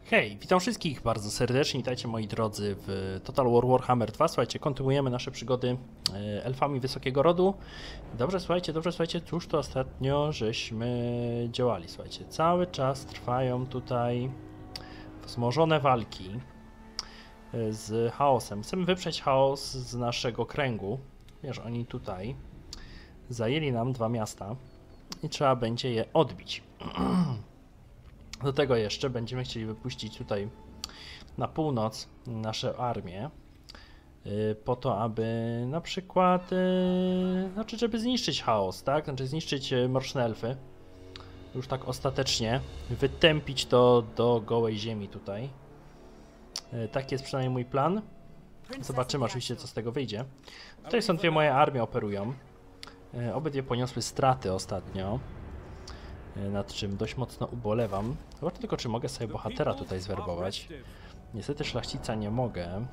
Hej, witam wszystkich bardzo serdecznie, witajcie moi drodzy w Total War Warhammer 2. Słuchajcie, kontynuujemy nasze przygody elfami wysokiego rodu. Dobrze, słuchajcie, cóż to ostatnio żeśmy działali, słuchajcie. Cały czas trwają tutaj wzmożone walki z chaosem. Chcemy wyprzeć chaos z naszego kręgu. Wiesz, oni tutaj zajęli nam 2 miasta i trzeba będzie je odbić. Do tego jeszcze będziemy chcieli wypuścić tutaj na północ nasze armie po to, aby na przykład, żeby zniszczyć chaos, tak? Znaczy zniszczyć mroczne elfy. Już tak ostatecznie wytępić to do gołej ziemi tutaj. Taki jest przynajmniej mój plan. Zobaczymy oczywiście, co z tego wyjdzie. Tutaj są dwie moje armie operują. Obydwie poniosły straty ostatnio, nad czym dość mocno ubolewam. Zobaczę tylko, czy mogę sobie bohatera tutaj zwerbować. Niestety szlachcica nie mogę.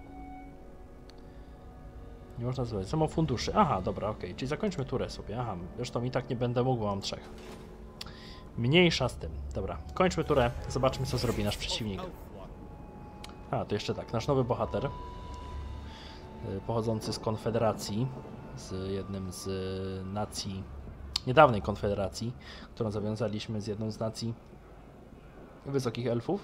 Nie można zwać. Samo funduszy. Aha, dobra, okej. Czyli zakończmy turę sobie. Aha, zresztą i tak nie będę mógł, bo mam 3. Mniejsza z tym. Dobra, kończmy turę. Zobaczmy, co zrobi nasz przeciwnik. A, to jeszcze tak. Nasz nowy bohater, pochodzący z Konfederacji, z jednym z nacji niedawnej konfederacji, którą zawiązaliśmy z jedną z nacji wysokich elfów.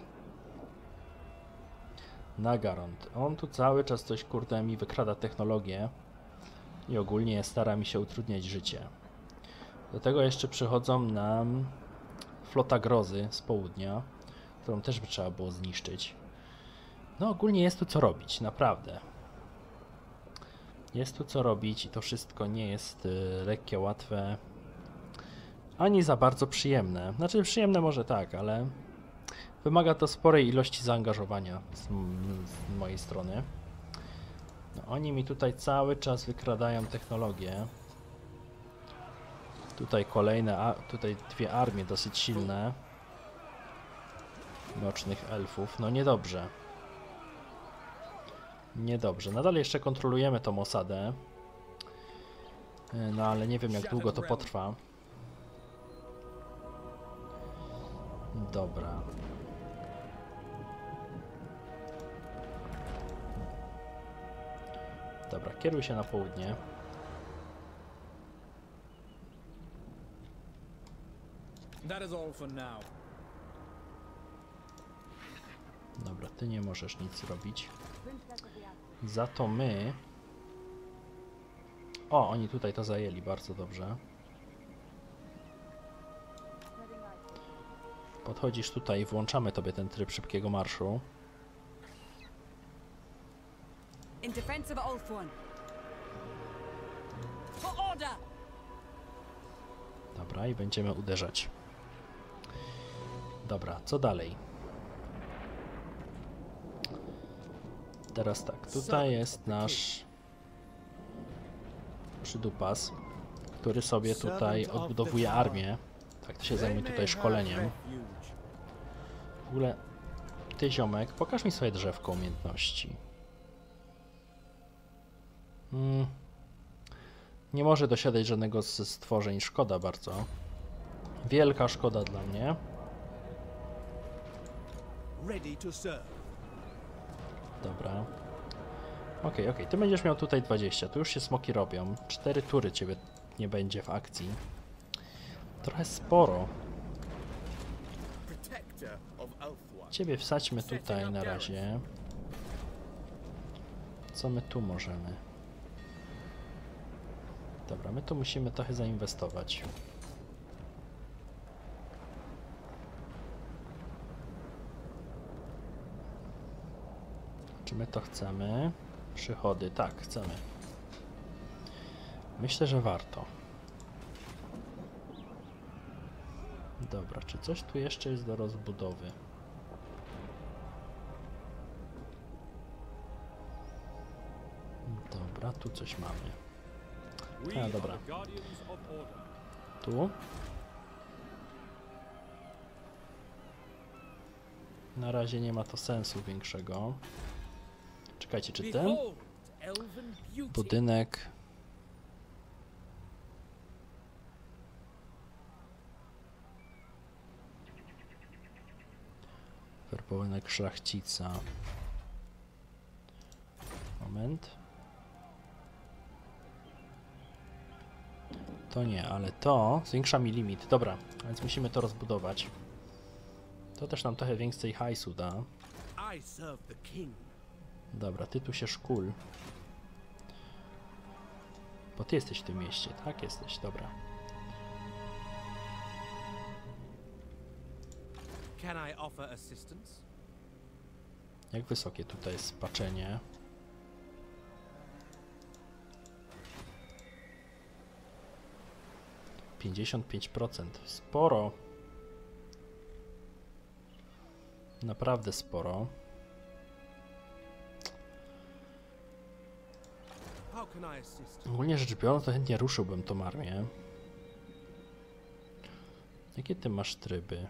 Nagarond. On tu cały czas coś, kurde, mi wykrada technologię i ogólnie stara mi się utrudniać życie. Do tego jeszcze przychodzą nam flota grozy z południa, którą też by trzeba było zniszczyć. No ogólnie jest tu co robić, naprawdę. Jest tu co robić i to wszystko nie jest lekkie, łatwe, ani za bardzo przyjemne. Znaczy przyjemne może tak, ale wymaga to sporej ilości zaangażowania z mojej strony. No, oni mi tutaj cały czas wykradają technologię. Tutaj kolejne, tutaj dwie armie dosyć silne mrocznych elfów. No niedobrze. Niedobrze. Nadal jeszcze kontrolujemy tą osadę. No ale nie wiem, jak długo to potrwa. Dobra. Dobra, kieruj się na południe. Dobra, ty nie możesz nic zrobić. Za to my... O, oni tutaj to zajęli, bardzo dobrze. Podchodzisz tutaj i włączamy tobie ten tryb szybkiego marszu. Dobra, i będziemy uderzać. Dobra, co dalej? Teraz tak, tutaj jest nasz przydupas, który sobie tutaj odbudowuje armię. Tak, to się zajmuje tutaj szkoleniem. W ogóle, ty ziomek, pokaż mi swoje drzewko umiejętności. Nie może dosiadać żadnego z stworzeń, szkoda bardzo. Wielka szkoda dla mnie. Dobra. Okej, ty będziesz miał tutaj 20, tu już się smoki robią. 4 tury ciebie nie będzie w akcji. Trochę sporo. Ciebie wsadźmy tutaj na razie. Co my tu możemy? Dobra, my tu musimy trochę zainwestować. Czy my to chcemy? Przychody, tak, chcemy. Myślę, że warto. Dobra, czy coś tu jeszcze jest do rozbudowy? Dobra, tu coś mamy. A, dobra. Tu? Na razie nie ma to sensu większego. Czekajcie, czy ten budynek... Werbowanek szlachcica. Moment. To nie, ale to zwiększa mi limit. Dobra, więc musimy to rozbudować. To też nam trochę więcej hajsu da. Dobra, ty tu się szkól. Bo ty jesteś w tym mieście, tak? Jesteś, dobra. Jak wysokie tutaj jest spaczenie? 55%. Sporo. Naprawdę sporo. Ogólnie rzecz biorąc, to chętnie ruszyłbym tą armię. Jakie ty masz tryby?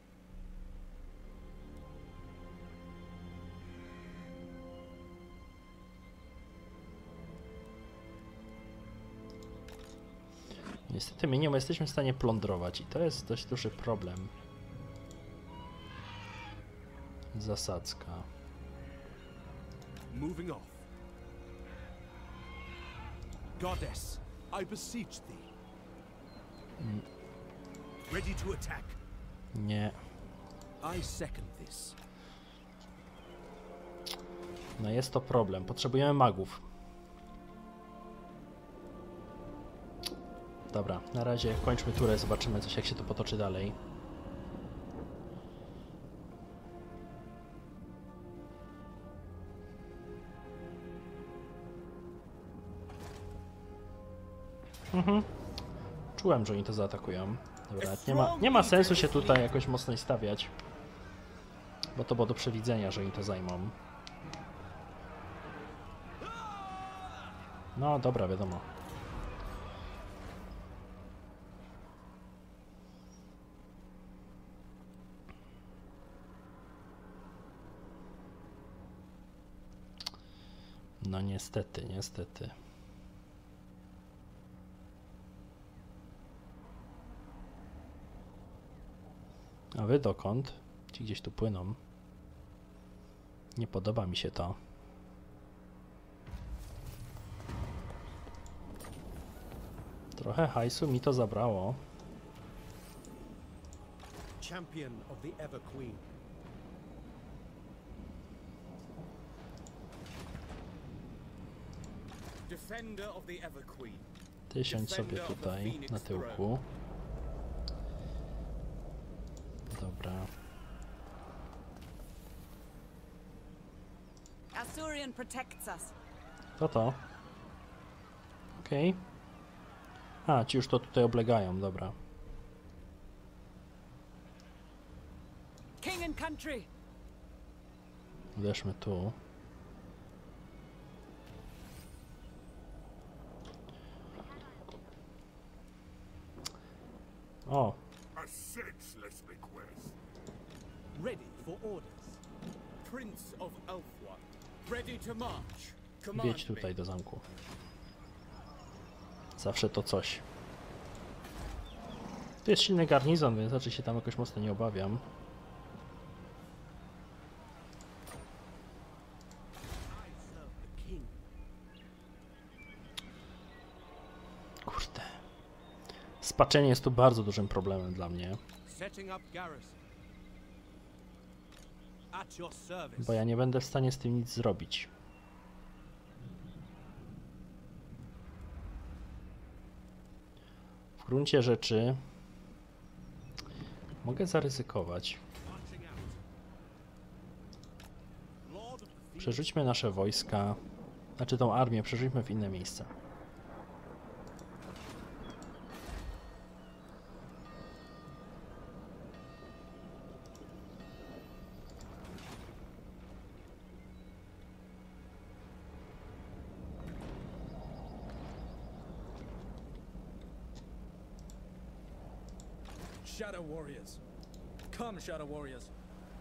Niestety my nie jesteśmy w stanie plądrować i to jest dość duży problem. Zasadzka. Moving off. Goddess, I beseech thee. Ready to attack. Nie. I second this. No jest to problem. Potrzebujemy magów. Dobra, na razie kończmy turę, zobaczymy coś, jak się to potoczy dalej. Czułem, że oni to zaatakują. Dobra, nie ma sensu się tutaj jakoś mocno stawiać. Bo to było do przewidzenia, że oni to zajmą. No dobra, wiadomo. No niestety, niestety. A wy dokąd? Ci gdzieś tu płyną. Nie podoba mi się to. Trochę hajsu mi to zabrało. Champion of the Ever Queen. Defender of the Ever Queen. Ty siądź sobie tutaj na tyłku. Dobra. Asturion protects us. To. Okej. A, ci już to tutaj oblegają, dobra. King and country. Uderzmy tu. O, A senseless request. Ready for orders. Prince of Elfwa. Ready to march. wiedź Command tutaj do zamku. Zawsze to coś. Tu jest silny garnizon, więc raczej się tam jakoś mocno nie obawiam. Kurde. Spaczenie jest tu bardzo dużym problemem dla mnie. Setting up garrison. At your service. Bo ja nie będę w stanie z tym nic zrobić. W gruncie rzeczy mogę zaryzykować. Przerzućmy nasze wojska, znaczy tą armię przerzućmy w inne miejsca. Shadow Warriors. Come, Shadow Warriors.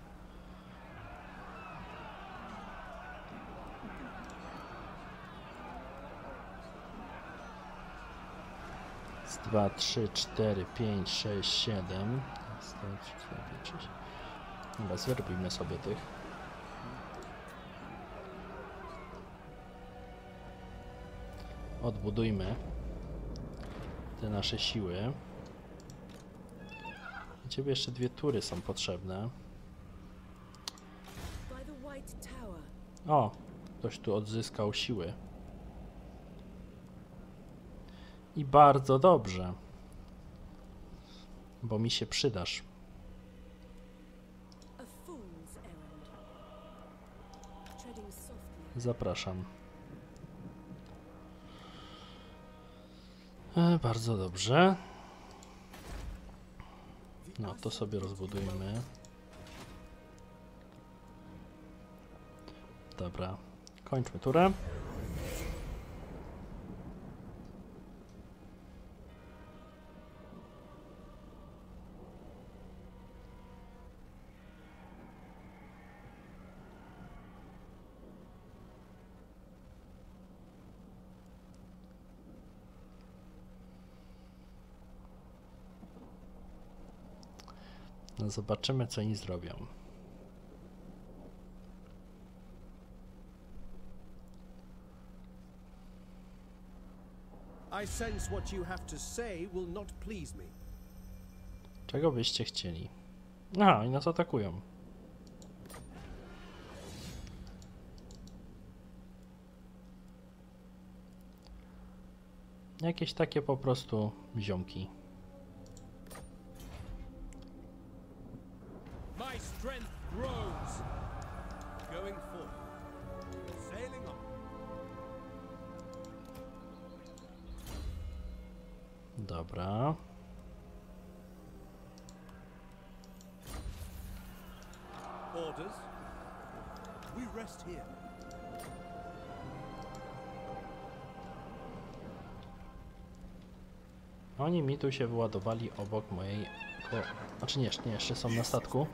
Raz, 2, 3, 4, 5, 6, 7. Raz, 2, 3, 4, 5, 6. Dobra, zwerbujmy sobie tych. Odbudujmy te nasze siły. Do ciebie jeszcze 2 tury są potrzebne. By the White Tower. O, ktoś tu odzyskał siły. I bardzo dobrze. Bo mi się przydasz. A fool's errand. Treading softly. Zapraszam. Bardzo dobrze. No, to sobie rozbudujmy. Dobra. Kończmy turę. No, zobaczymy, co oni zrobią. I sense what you have to say will not please me. Czego byście chcieli? Aha, i nas atakują. Jakieś takie po prostu ziomki. My strength grows. Going forth. Sailing on. Dobra. Orders. We rest here. Oni mi tu się wyładowali obok mojej... Znaczy nie, jeszcze są na statku.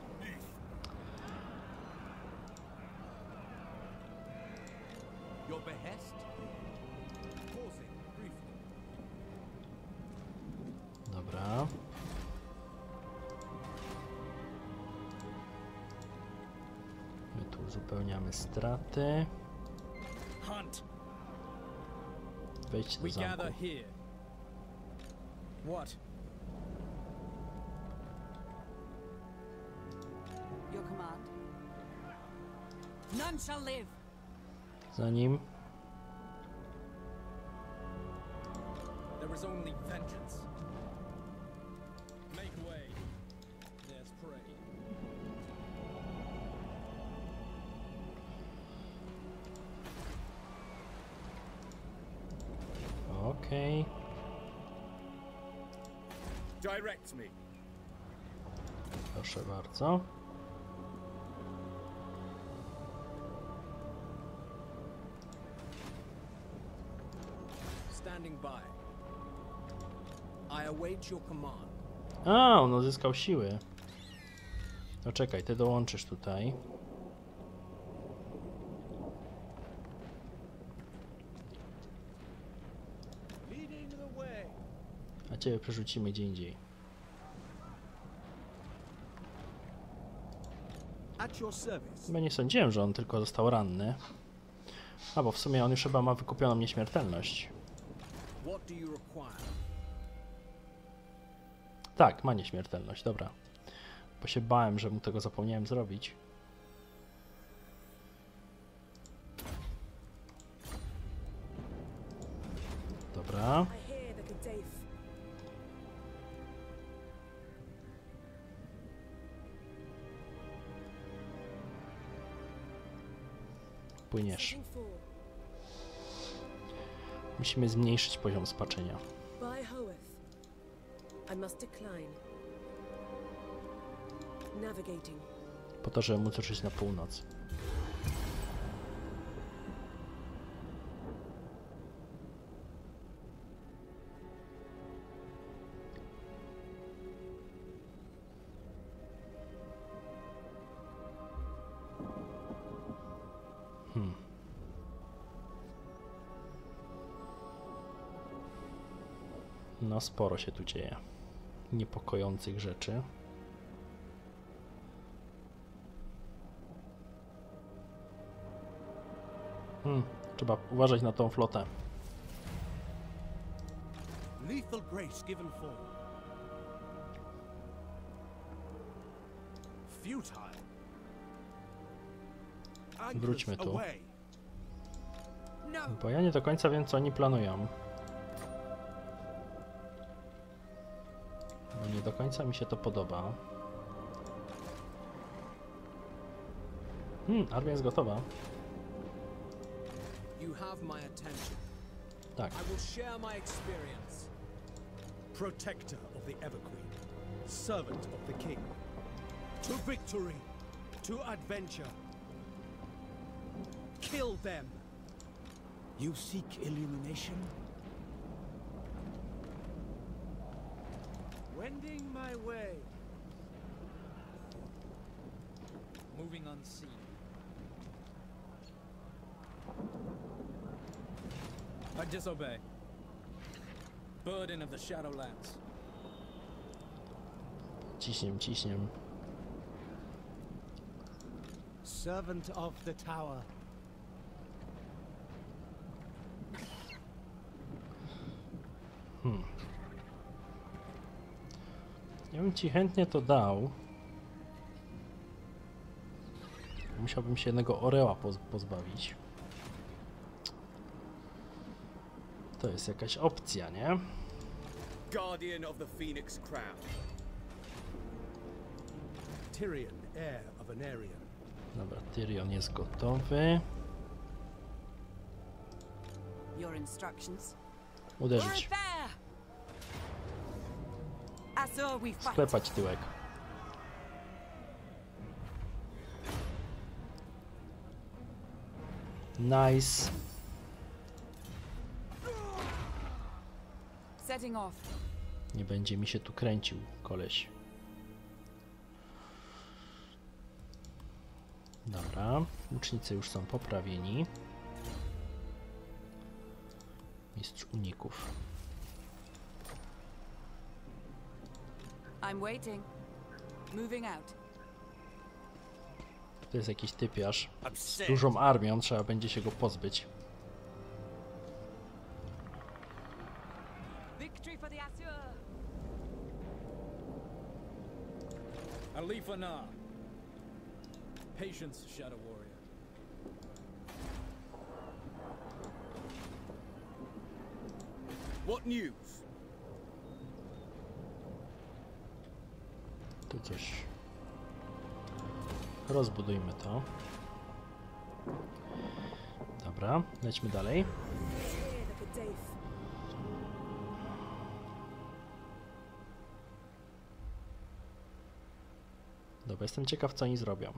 Your behest? Pausing briefly. Dobra. My tu uzupełniamy straty. Hunt. Wejdź do We zamku. gather here. What? Your command. None shall live. Za nim. There is only vengeance. Make way. There's prey. Okej. Direct me. Proszę bardzo. Standing by. I await your command. A, on uzyskał siły. No czekaj, ty dołączysz tutaj. Leading the way. A ciebie przerzucimy gdzie indziej. At your service. Chyba nie sądziłem, że on tylko został ranny. A, bo w sumie on już chyba ma wykupioną nieśmiertelność. What do you require? Tak, ma nieśmiertelność, dobra. Bo się bałem, że mu tego zapomniałem zrobić. Dobra. I hear the Gaddafi. Płyniesz. Setting forward. Musimy zmniejszyć poziom spaczenia. By Hoeth. I must decline. Navigating. Po to, żeby móc ruszyć na północ. No sporo się tu dzieje. Niepokojących rzeczy. Trzeba uważać na tą flotę. Lethal grace given form. Futile. Wróćmy Anchors tu. away. No. Bo ja nie do końca wiem, co oni planują. Bo nie do końca mi się to podoba. Armia jest gotowa. You have my attention. Tak. I will share my experience. Protector of the Everqueen, servant of the King. To victory, to adventure. Kill them. You seek illumination? Wending my way. Moving unseen. I disobey. Burden of the Shadowlands. Ciśniem. Servant of the Tower. Ja bym ci chętnie to dał. Musiałbym się jednego orła pozbawić. To jest jakaś opcja, nie? Guardian of the Phoenix Crown. Tyrion, heir of Anarion. Dobra, Tyrion jest gotowy. Your instructions. Uderzyć. there! Azure we fight. Sklepać tyłek. Nice. Setting off. Nie będzie mi się tu kręcił, koleś. Dobra, łucznicy już są poprawieni. Mistrz uników. I'm waiting. Moving out. To jest jakiś typiarz z dużą armią, trzeba będzie się go pozbyć. Victory for the Azure. Alifa Na. Patience, Shadow Warrior. What news? Tu coś. Rozbudujmy to. Dobra, lećmy dalej. Here, look at Dave. Dobra, jestem ciekaw, co oni zrobią.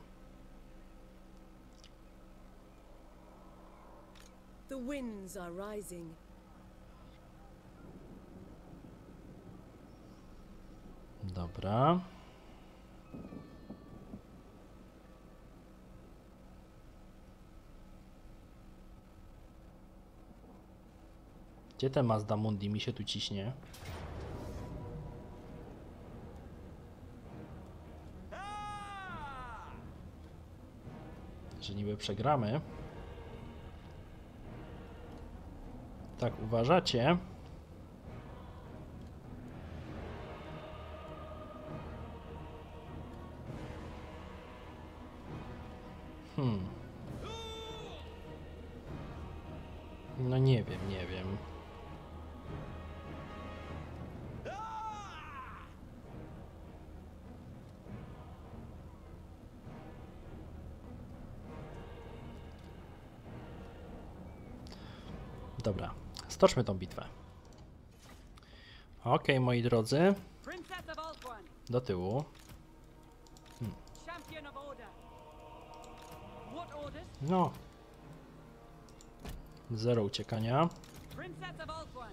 The winds are rising. Dobra. Gdzie ten Mazda Mundi mi się tu ciśnie? Że niby przegramy. Tak uważacie? No nie wiem. Dobra, stoczmy tą bitwę. Okej, moi drodzy, Princess of Alquan. do tyłu. Champion of order. What orders? No. Zero uciekania. Princess of Alquan.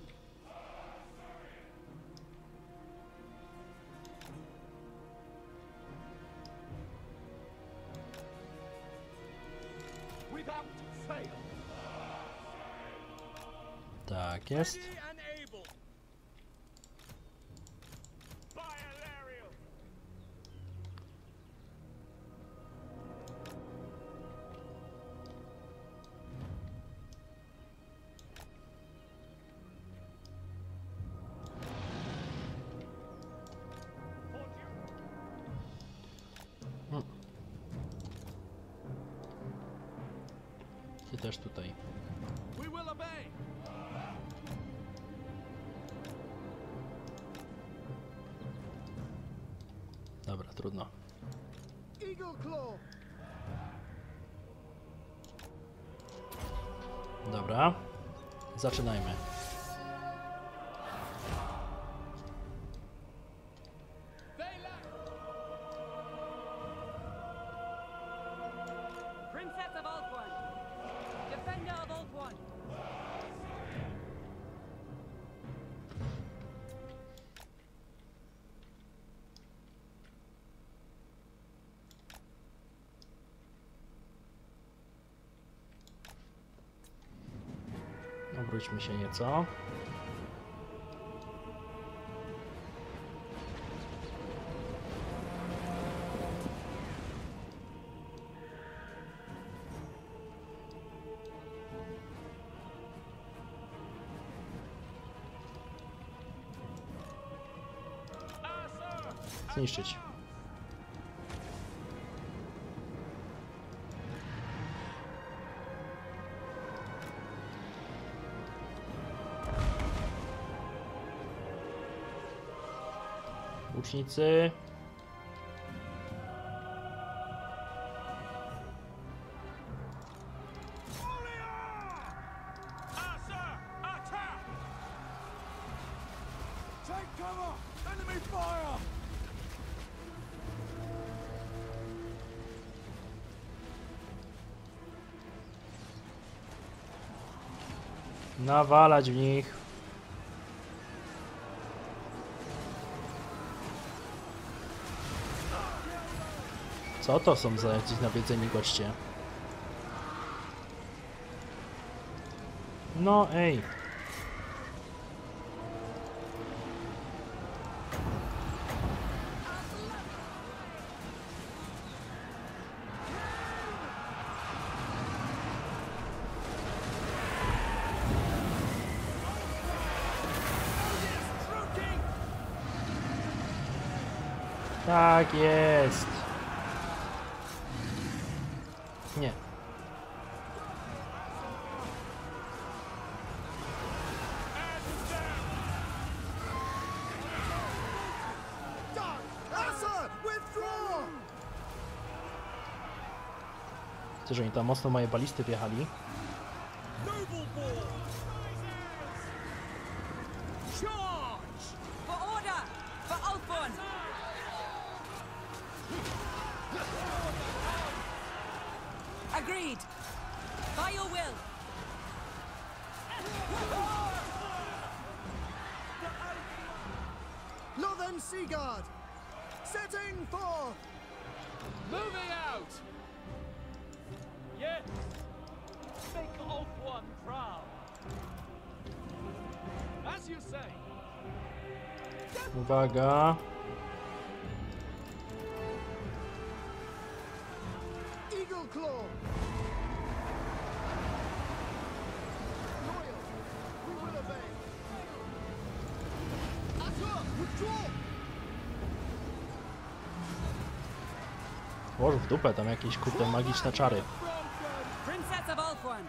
Without fail. Tak jest. Ready and able. By Alariel. też tutaj. We will obey. Dobra, trudno. Eagle Claw. Dobra, zaczynajmy. Princess of Ulthuan, defender of Ulthuan. Obróćmy się nieco. Zniszczyć. Łucznicy. Take cover. Enemy fire. Nawalać w nich. Co to są za jacyś nawiedzeni goście? No ej. Tak jest. Nie. Widzę, że oni tam mocno moje balisty wjechali. For order! For Ulthuan! Agreed! By your will! Lothen Seaguard. Setting forth. Moving out. Yes! Make Ulthuan proud! As you say! Uwaga. Eagle Claw. Loyal. We will obey. Atur, withdraw. Włoż w dupę tam jakieś kurde magiczne czary. Princess of Ulthuan!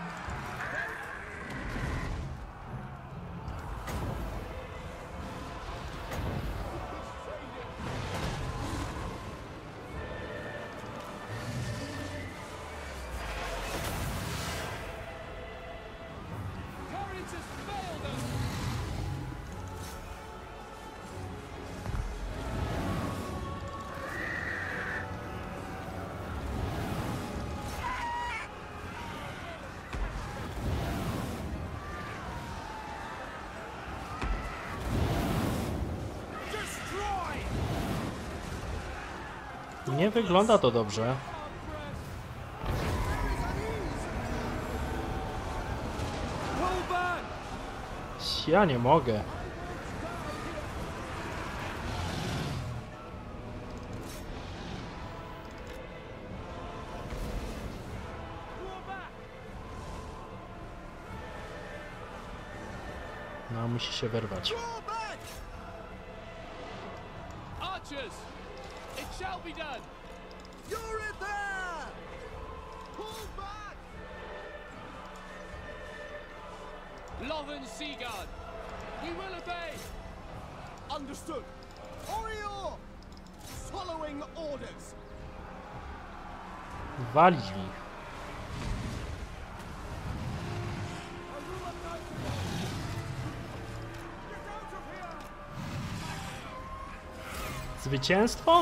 Courage has failed us! Destroy. Nie wygląda to dobrze. Pull back. Ja nie mogę. No, musi się wyrwać. Draw back. Archers! It shall be done! You're it there. Pull back. Lothern Seaguard. We will obey. Understood. Orior! Following orders. Walić w nich. Zwycięstwo?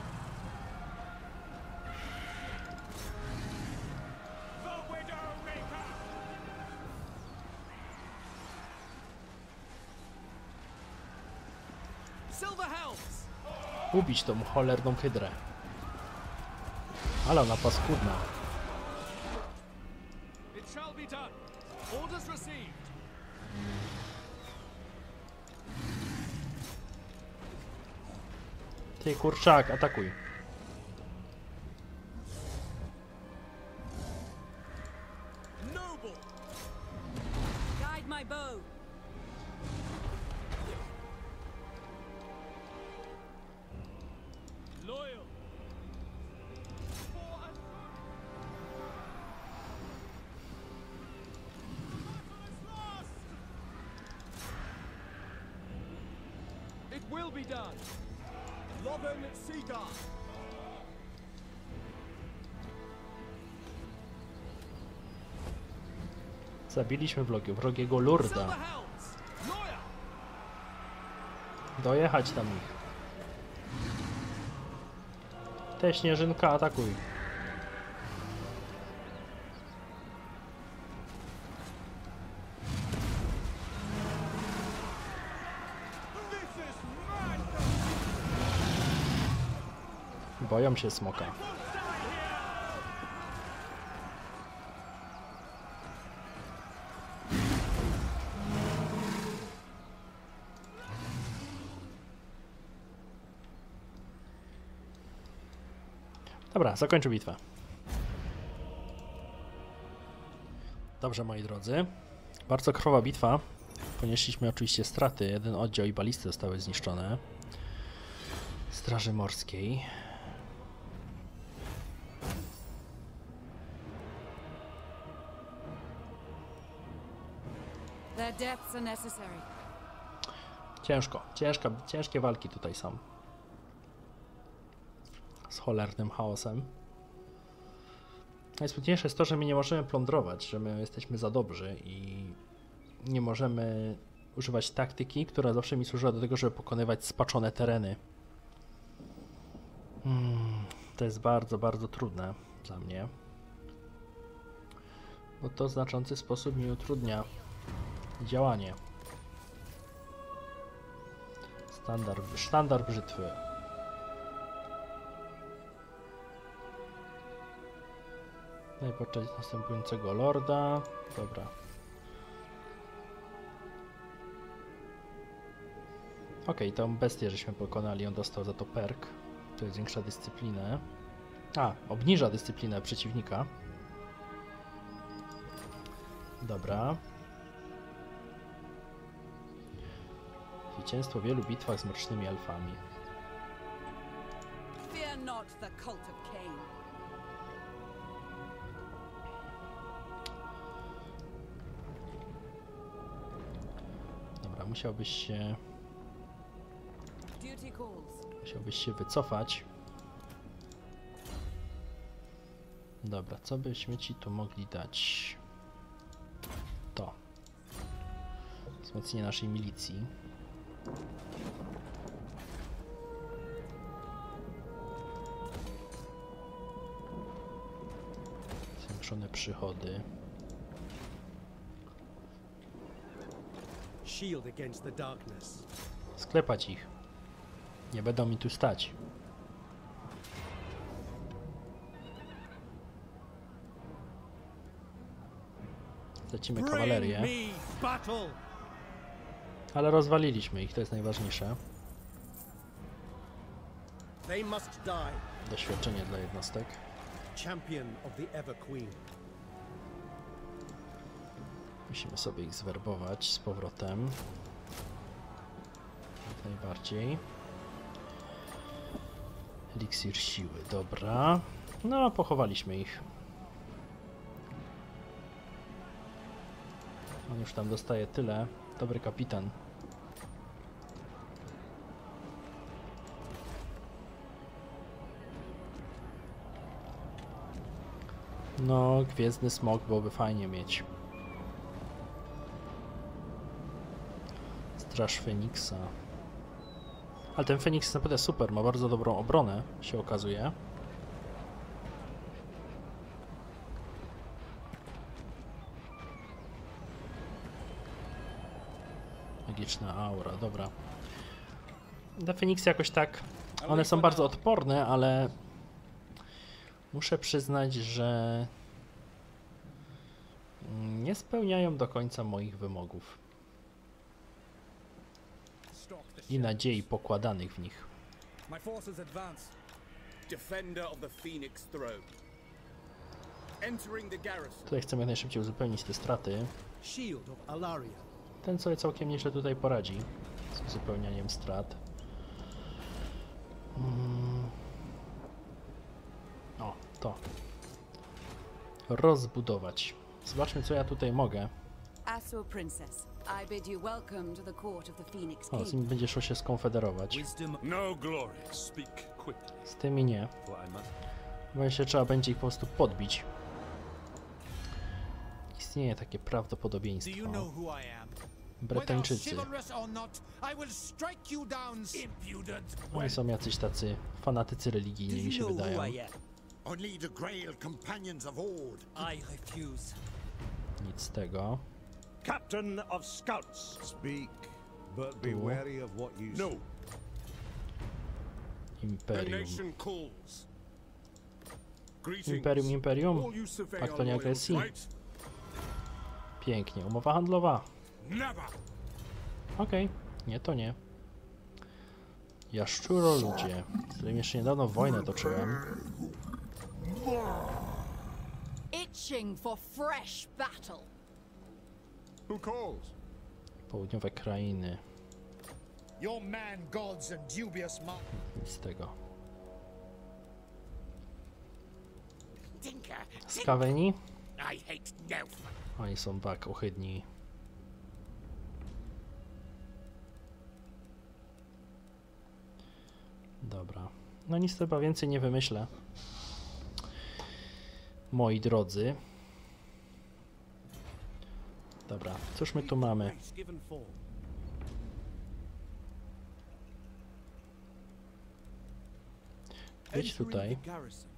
Silver helms. Ubić tą cholerną hydrę. Ale ona paskudna. It shall be done. Orders received. Ty kurczak, atakuj. Noble. Guide my bow. Loyal. It will be done. Lothern Seaguard. Zabiliśmy wrogiego lurda. Silver helms. Loyal. Dojechać tam ich. Te śnieżynka, atakuj. This is mad. Boją się smoka. Dobra, zakończę bitwę. Dobrze, moi drodzy. Bardzo krwawa bitwa. Ponieśliśmy oczywiście straty. Jeden oddział i balisty zostały zniszczone. Straży Morskiej. Their deaths are necessary. Ciężkie walki tutaj są. Z cholernym chaosem. Najsmutniejsze jest to, że my nie możemy plądrować, że my jesteśmy za dobrzy i nie możemy używać taktyki, która zawsze mi służyła do tego, żeby pokonywać spaczone tereny. To jest bardzo, bardzo trudne dla mnie, bo to w znaczący sposób mi utrudnia działanie. Sztandar brzytwy. No i podczas następującego lorda. Dobra. Okej, tą bestię żeśmy pokonali, on dostał za to perk. To jest zwiększa dyscyplinę. Obniża dyscyplinę przeciwnika. Dobra. Zwycięstwo w wielu bitwach z mrocznymi elfami. Fear not the cult of Cain. Dobra, musiałbyś się wycofać. Dobra, co byśmy ci tu mogli dać? To. Wzmocnienie naszej milicji. Zwiększone przychody. Shield against the darkness. Sklepać ich. Nie będą mi tu stać. Lecimy kawalerię. Bring me battle. Ale rozwaliliśmy ich, to jest najważniejsze. They must die. Doświadczenie dla jednostek. Champion of the Ever Queen. Musimy sobie ich zwerbować z powrotem. Jak najbardziej. Eliksir siły, dobra. No, pochowaliśmy ich. On już tam dostaje tyle. Dobry kapitan. No, gwiezdny smok byłoby fajnie mieć. Straż Feniksa. Ale ten Feniks jest naprawdę super, ma bardzo dobrą obronę, się okazuje. Magiczna aura, dobra. Te Feniksy jakoś tak... One są bardzo odporne, ale... Muszę przyznać, że... nie spełniają do końca moich wymogów i nadziei pokładanych w nich. My forces advance. Defender of the Phoenix Throne. Entering the garrison. Tutaj chcemy jak najszybciej uzupełnić te straty. Shield of Alaria. Ten sobie całkiem nieźle tutaj poradzi z uzupełnianiem strat. O, to. Rozbudować. Zobaczmy, co ja tutaj mogę. Asur Princess, I bid you welcome to the court of the Phoenix O, z King. nimi będzie szło się skonfederować. Wisdom. No glory. Speak quickly, Z tymi nie. for I must. Bo się trzeba będzie ich po prostu podbić. Istnieje takie Do you prawdopodobieństwo. know who I am? Bretończycy. Whether chivalrous or not, I will strike you down. Impudent. Oni są jacyś tacy fanatycy religijni, mi się wydają. am? Only the Grail companions of old. I refuse. Nic z tego. Captain of Scouts. Speak, but be Tu. wary of what you No, say. the Imperium. nation calls. Greetings. Imperium, Imperium. All you survey Pakt our o loyalty, nieagresji. right? Pięknie. Umowa handlowa. Never. Okej. Nie, to nie. Jaszczuro ludzie, z którymi jeszcze niedawno wojnę toczyłem. Itching for fresh battle. Who calls? Południowe krainy. Your man gods and dubious man. Nic z tego. Tinker. Skaweni. I hate no fun. Oni są tak ohydni. Dobra. No nic chyba więcej nie wymyślę. Moi drodzy. Dobra, cóż my tu mamy? Given form. Idź tutaj. The garrison.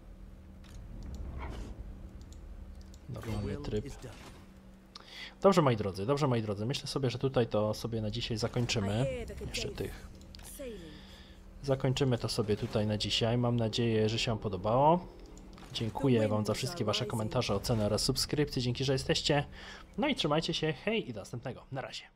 Normalny Will tryb. is done. Dobrze, moi drodzy, dobrze, moi drodzy. Myślę sobie, że tutaj to sobie na dzisiaj I zakończymy. hear that the Jeszcze gates tych. sailing. Zakończymy to sobie tutaj na dzisiaj. Mam nadzieję, że się Wam podobało. Dziękuję Wam za wszystkie Wasze komentarze, oceny oraz subskrypcje. Dzięki, że jesteście. No i trzymajcie się. Hej i do następnego. Na razie.